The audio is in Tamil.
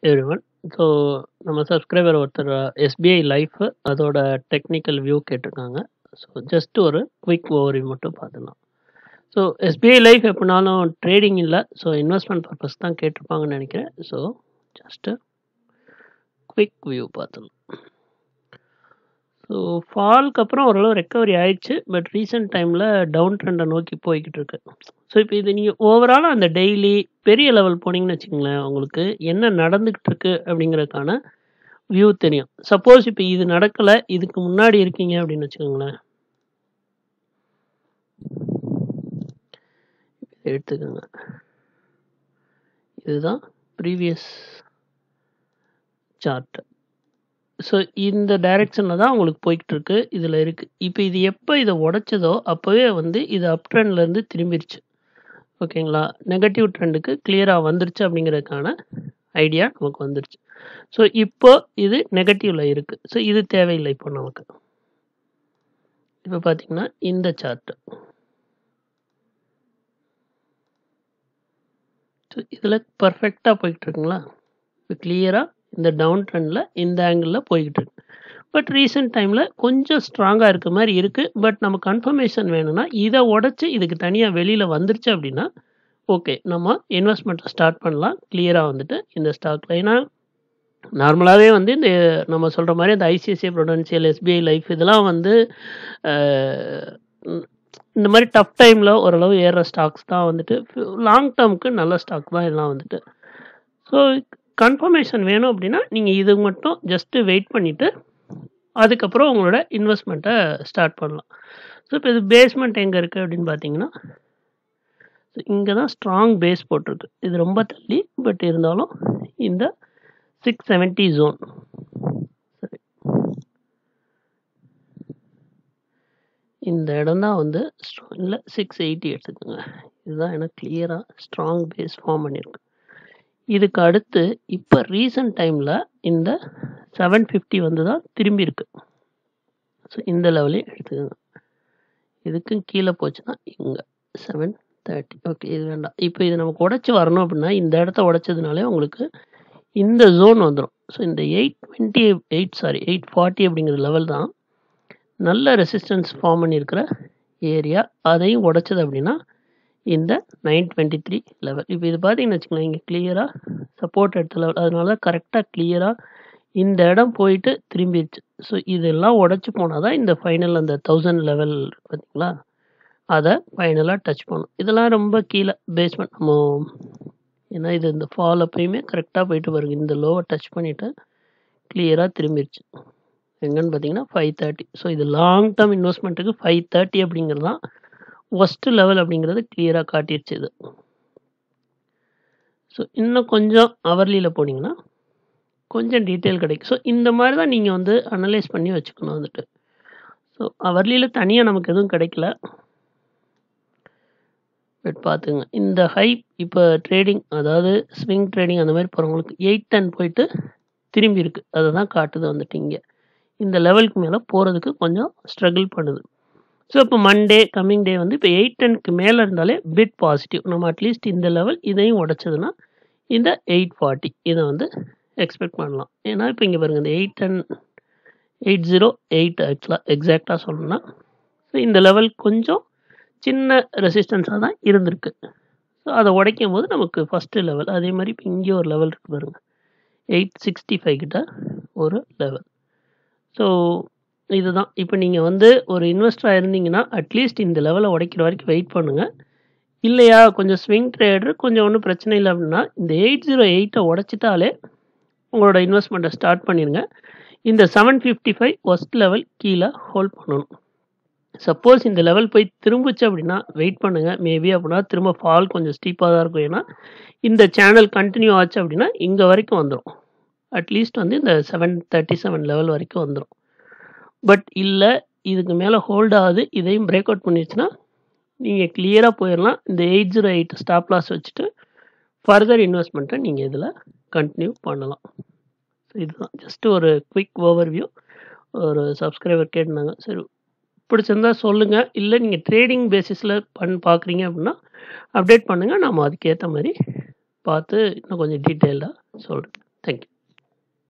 எவ்ரிவன். ஸோ நம்ம சப்ஸ்கிரைபர் ஒருத்தர் SBI லைஃப் அதோட டெக்னிக்கல் வியூ கேட்டிருக்காங்க. ஸோ ஜஸ்ட் ஒரு குயிக் ஓவர்வியூ மட்டும் பார்த்துக்கலாம். ஸோ SBI லைஃப் எப்படினாலும் ட்ரேடிங் இல்லை, ஸோ இன்வெஸ்ட்மெண்ட் பர்பஸ் தான் கேட்டிருப்பாங்கன்னு நினைக்கிறேன். ஸோ ஜஸ்ட்டு குயிக் வியூ பார்த்துக்கலாம். ஸோ ஃபால்க்கு அப்புறம் ஓரளவு ரெக்கவரி ஆயிடுச்சு, பட் ரீசெண்ட் டைமில் டவுன் ட்ரெண்டை நோக்கி போய்கிட்டு இருக்கு. ஸோ இப்போ இது நீங்கள் ஓவராலாக அந்த டெய்லி பெரிய லெவல் போனீங்கன்னு வச்சுங்களேன், உங்களுக்கு என்ன நடந்துக்கிட்டு இருக்கு அப்படிங்கிறதுக்கான வியூ தெரியும். சப்போஸ் இப்போ இது நடக்கலை, இதுக்கு முன்னாடி இருக்கீங்க அப்படின்னு வச்சுக்கோங்களேன், எடுத்துக்கோங்க. இதுதான் ப்ரீவியஸ் சார்ட். ஸோ இந்த டைரெக்ஷனில் தான் உங்களுக்கு போய்கிட்டு இருக்கு, இதில் இருக்குது. இப்போ இது எப்போ இதை உடைச்சதோ அப்போவே வந்து இது அப் ட்ரெண்ட்லேருந்து திரும்பிடுச்சு. ஓகேங்களா, நெகட்டிவ் ட்ரெண்டுக்கு கிளியராக வந்துருச்சு அப்படிங்கிறதுக்கான ஐடியா நமக்கு வந்துருச்சு. ஸோ இப்போ இது நெகட்டிவில் இருக்குது. ஸோ இது தேவையில்லை இப்போ நமக்கு. இப்போ பார்த்தீங்கன்னா இந்த சார்ட்டு, ஸோ இதில் பர்ஃபெக்டாக போய்கிட்டு இருக்குங்களா. இப்போ கிளியராக இந்த டவுன் ட்ரெண்டில் இந்த ஆங்கிளில் போய்கிட்டு இருக்கு. பட் ரீசெண்ட் டைமில் கொஞ்சம் ஸ்ட்ராங்காக இருக்க மாதிரி இருக்குது. பட் நம்ம கன்ஃபர்மேஷன் வேணும்னா இதை உடச்சி இதுக்கு தனியாக வெளியில் வந்துருச்சு அப்படின்னா ஓகே, நம்ம இன்வெஸ்ட்மெண்ட்டை ஸ்டார்ட் பண்ணலாம் கிளியராக வந்துட்டு இந்த ஸ்டாக்கில். ஏன்னா நார்மலாகவே வந்து இந்த நம்ம சொல்கிற மாதிரி இந்த ஐசிஐசிஐ ப்ரூடென்ஷியல், SBI லைஃப் இதெல்லாம் வந்து இந்த மாதிரி டஃப் டைமில் ஓரளவு ஏறுற ஸ்டாக்ஸ் தான் வந்துட்டு, லாங் டேர்முக்கு நல்ல ஸ்டாக் தான் இதெல்லாம் வந்துட்டு. ஸோ கன்ஃபர்மேஷன் வேணும் அப்படின்னா நீங்கள் இது மட்டும் ஜஸ்ட்டு வெயிட் பண்ணிவிட்டு அதுக்கப்புறம் உங்களோட இன்வெஸ்ட்மெண்ட்டை ஸ்டார்ட் பண்ணலாம். ஸோ இப்போ இது பேஸ்மெண்ட் எங்கே இருக்குது அப்படின்னு பார்த்தீங்கன்னா, ஸோ இங்கே தான் ஸ்ட்ராங் பேஸ் போட்டிருக்கு. இது ரொம்ப தள்ளி, பட் இருந்தாலும் இந்த 670 ஜோன். சரி, இந்த இடம் தான் வந்து இல்லை 680 எடுத்துக்கோங்க. இதுதான் எனக்கு கிளியராக ஸ்ட்ராங் பேஸ் ஃபார்ம் பண்ணியிருக்கு. இதுக்கு அடுத்து இப்போ ரீசன்ட் டைமில் இந்த 750 வந்து தான் திரும்பி இருக்கு. ஸோ இந்த லெவலே எடுத்துக்கோங்க. இதுக்கும் கீழே போச்சுன்னா இங்கே 730. ஓகே, இது வேண்டாம். இப்போ இது நமக்கு உடச்சி வரணும் அப்படின்னா இந்த இடத்த உடைச்சதுனாலே உங்களுக்கு இந்த ஜோன் வந்துடும். ஸோ இந்த 840 அப்படிங்கிற லெவல் தான் நல்ல ரெசிஸ்டன்ஸ் ஃபார்ம் பண்ணியிருக்கிற ஏரியா. அதையும் உடைச்சது அப்படின்னா இந்த 923 லெவல். இப்போ இது பார்த்தீங்கன்னு வச்சுக்கலாம், இங்கே கிளியராக சப்போர்ட் எடுத்த லெவல். அதனால தான் கரெக்டாக கிளியராக இந்த இடம் போயிட்டு திரும்பிடுச்சு. ஸோ இதெல்லாம் உடச்சி போனால் தான் இந்த ஃபைனல் அந்த 1000 லெவல் பார்த்தீங்களா, அதை ஃபைனலாக டச் பண்ணும். இதெல்லாம் ரொம்ப கீழே பேஸ்மெண்ட் நம்ம, ஏன்னா இது இந்த ஃபால் அப்பயுமே கரெக்டாக போயிட்டு வருங்க. இந்த லோவை டச் பண்ணிவிட்டு கிளியராக திரும்பிடுச்சு. எங்கன்னு பார்த்தீங்கன்னா 530. ஸோ இது லாங் டேர்ம் இன்வெஸ்ட்மெண்ட்டுக்கு 530 அப்படிங்கிறது தான் ஒஸ்ட் லெவல் அப்படிங்கிறது கிளியராக காட்டிடுச்சு இது. ஸோ இன்னும் கொஞ்சம் அவர்லியில் போனீங்கன்னா கொஞ்சம் டீட்டெயில் கிடைக்கும். ஸோ இந்த மாதிரி தான் நீங்கள் வந்து அனலைஸ் பண்ணி வச்சுக்கணும் வந்துட்டு. ஸோ அவர்லியில் தனியாக நமக்கு எதுவும் கிடைக்கல, பட் பார்த்துங்க இந்த ஹை இப்போ ட்ரேடிங், அதாவது ஸ்விங் ட்ரேடிங் அந்த மாதிரி போகிறவங்களுக்கு 810 போயிட்டு திரும்பி இருக்குது. அதை தான் காட்டுது வந்துட்டு. இங்கே இந்த லெவலுக்கு மேலே போகிறதுக்கு கொஞ்சம் ஸ்ட்ரகிள் பண்ணுது. ஸோ இப்போ மண்டே கம்மிங் டே வந்து இப்போ 810க்கு மேலே இருந்தாலே பிட் பாசிட்டிவ். நம்ம அட்லீஸ்ட் இந்த லெவல் இதையும் உடைச்சதுன்னா இந்த 840 இதை வந்து எக்ஸ்பெக்ட் பண்ணலாம். ஏன்னா இப்போ இங்கே பாருங்கள், இந்த 808 ஆக்சுவலாக எக்ஸாக்டாக சொல்லணும்னா, ஸோ இந்த லெவல் கொஞ்சம் சின்ன ரெசிஸ்டன்ஸாக தான் இருந்திருக்கு. ஸோ அதை உடைக்கும் போது நமக்கு ஃபஸ்ட்டு லெவல். அதே மாதிரி இப்போ இங்கே ஒரு லெவல் இருக்குது பாருங்கள், 865 கிட்ட ஒரு லெவல். ஸோ இதுதான் இப்போ நீங்கள் வந்து ஒரு இன்வெஸ்டராக இருந்தீங்கன்னா அட்லீஸ்ட் இந்த லெவலை உடைக்கிற வரைக்கும் வெயிட் பண்ணுங்கள். இல்லையா கொஞ்சம் ஸ்விங் ட்ரேடர் கொஞ்சம் ஒன்றும் பிரச்சனை இல்லை அப்படின்னா இந்த 808 உடைச்சிட்டாலே உங்களோட இன்வெஸ்ட்மெண்ட்டை ஸ்டார்ட் பண்ணிடுங்க. இந்த 755 ஒஸ்ட் லெவல் கீழே ஹோல்ட் பண்ணணும். சப்போஸ் இந்த லெவல் போய் திரும்பிச்சு அப்படின்னா வெயிட் பண்ணுங்கள். மேபி அப்படின்னா திரும்ப ஃபால் கொஞ்சம் ஸ்டீப்பாக தான் இருக்கும். ஏன்னா இந்த சேனல் கண்டினியூ ஆச்சு அப்படின்னா இங்கே வரைக்கும் வந்துடும். அட்லீஸ்ட் வந்து இந்த 737 லெவல் வரைக்கும் வந்துடும். பட் இல்லை இதுக்கு மேலே ஹோல்ட் ஆகுது, இதையும் பிரேக் அவுட் பண்ணிடுச்சுன்னா நீங்கள் கிளியராக போயிடலாம். இந்த 808 ஸ்டாப் லாஸ் வச்சுட்டு ஃபர்தர் இன்வெஸ்ட்மெண்ட்டை நீங்கள் இதில் கண்டினியூ பண்ணலாம். ஸோ இதுதான் ஜஸ்ட் ஒரு குவிக் ஓவர்வியூ. ஒரு சப்ஸ்கிரைபர் கேட்டிருந்தாங்க, சரி பிடிச்சிருந்தா சொல்லுங்கள். இல்லை நீங்கள் ட்ரேடிங் பேசிஸில் பார்க்குறீங்க அப்படின்னா அப்டேட் பண்ணுங்கள், நம்ம அதுக்கேற்ற மாதிரி பார்த்து இன்னும் கொஞ்சம் டீட்டெயில்டாக சொல்கிறேன். Thank you.